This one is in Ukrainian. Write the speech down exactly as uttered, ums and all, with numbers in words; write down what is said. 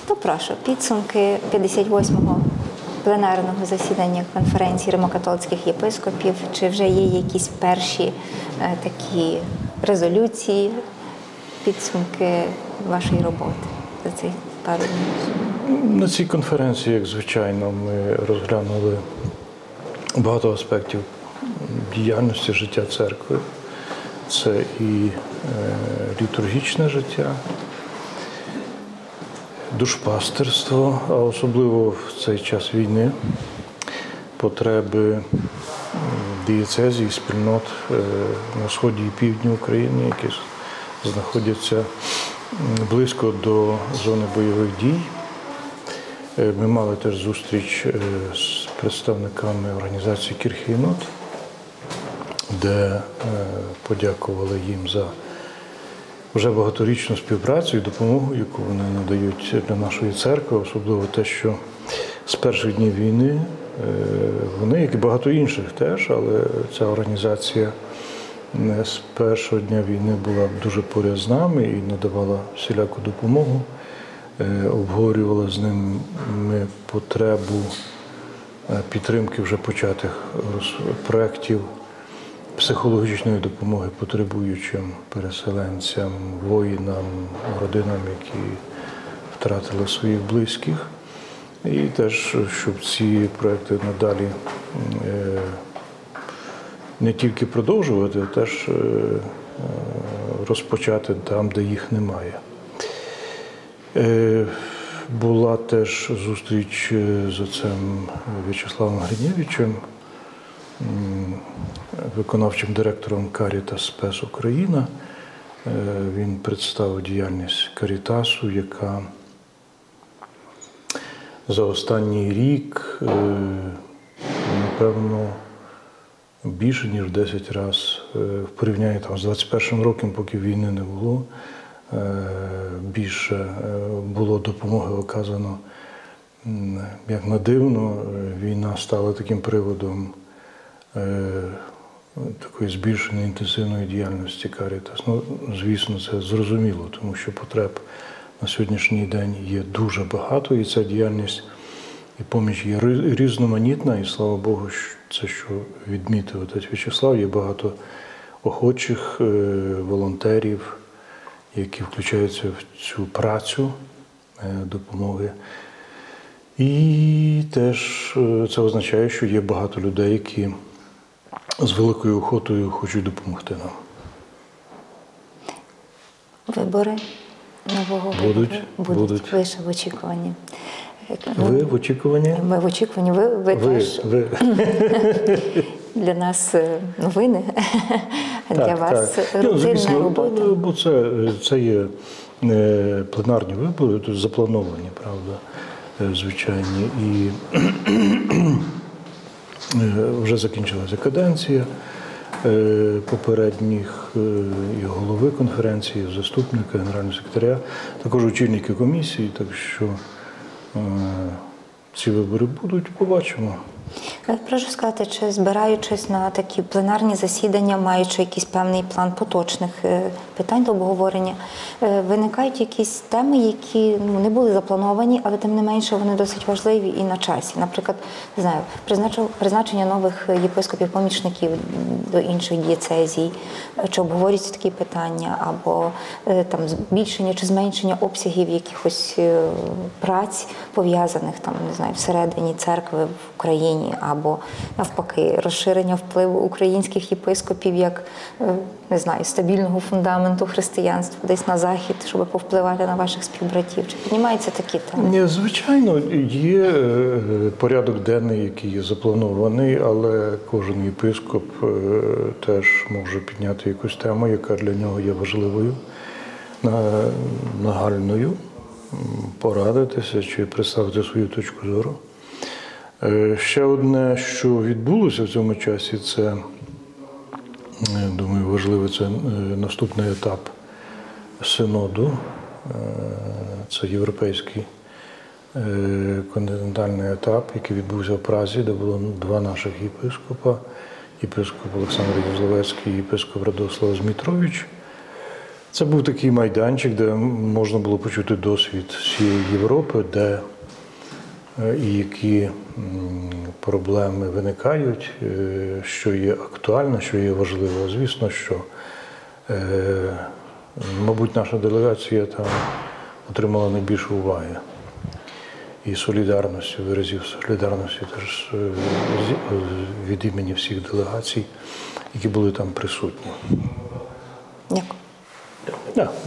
То прошу, підсумки п'ятдесят восьмого пленарного засідання конференції римокатолицьких єпископів. Чи вже є якісь перші е, такі резолюції, підсумки вашої роботи за цей пару днів? На цій конференції, як звичайно, ми розглянули багато аспектів діяльності життя церкви. Це і е, літургічне життя, душпастерство, а особливо в цей час війни потреби дієцезій, спільнот на сході і півдні України, які знаходяться близько до зони бойових дій. Ми мали теж зустріч з представниками організації Кірхе-Єнот, де подякували їм за вже багаторічну співпрацю і допомогу, яку вони надають для нашої церкви, особливо те, що з перших днів війни вони, як і багато інших теж, але ця організація з першого дня війни була дуже поряд з нами і надавала всіляку допомогу, обговорювала з ними потребу підтримки вже початих проєктів психологічної допомоги потребуючим переселенцям, воїнам, родинам, які втратили своїх близьких. І теж, щоб ці проекти надалі не тільки продовжувати, а теж розпочати там, де їх немає. Була теж зустріч з отцем В'ячеславом Гриневичем, виконавчим директором Карітас Спес Україна. Він представив діяльність Карітасу, яка за останній рік, напевно, більше ніж десять разів в порівнянні там з двадцять першим роком, поки війни не було, більше було допомоги оказано. Як не дивно, війна стала таким приводом такої збільшеної інтенсивної діяльності Карітас. Ну, звісно, це зрозуміло, тому що потреб на сьогоднішній день є дуже багато, і ця діяльність і поміч є різноманітна, і слава Богу, це, що відмітив отець В'ячеслав, є багато охочих волонтерів, які включаються в цю працю допомоги. І теж це означає, що є багато людей, які з великою охотою хочуть допомогти нам. Вибори нового будуть, будуть. будуть. Ви ще в очікуванні. Ви в очікуванні? Ми в очікуванні. Ви, ви, ви теж. Ви. Для нас новини, а для так, вас так. рутинна ну, звісно, робота. Бо це, це є пленарні вибори, тут заплановані, правда, звичайні. І вже закінчилася каденція попередніх і голови конференції, заступника, генерального секретаря, також очільники комісії, так що ці вибори будуть, побачимо. Прошу сказати, чи збираючись на такі пленарні засідання, маючи якийсь певний план поточних питань до обговорення, виникають якісь теми, які ну, не були заплановані, але тим не менше вони досить важливі і на часі. Наприклад, не знаю, призначення нових єпископів-помічників до інших дієцезій, чи обговорюються такі питання, або там збільшення чи зменшення обсягів якихось праць, пов'язаних там, не знаю, всередині церкви в Україні, або навпаки розширення впливу українських єпископів як, не знаю, стабільного фундаменту християнства десь на захід, щоб повпливати на ваших співбратів. Чи піднімаються такі теми? Звичайно, є порядок денний, який є запланований, але кожен єпископ теж може підняти якусь тему, яка для нього є важливою, нагальною, порадитися чи представити свою точку зору. Ще одне, що відбулося в цьому часі, це, думаю, важливий, це наступний етап синоду. Це європейський континентальний етап, який відбувся в Празі, де було два наших єпископа, єпископ Олександр Єзловецький і єпископ Радослав Змітрович. Це був такий майданчик, де можна було почути досвід всієї Європи, де е, і які м, проблеми виникають, е, що є актуально, що є важливо. Звісно, що, е, мабуть, наша делегація там отримала найбільше уваги. І солідарності, виразів солідарності теж е, з- від імені всіх делегацій, які були там присутні. Дякую. Да.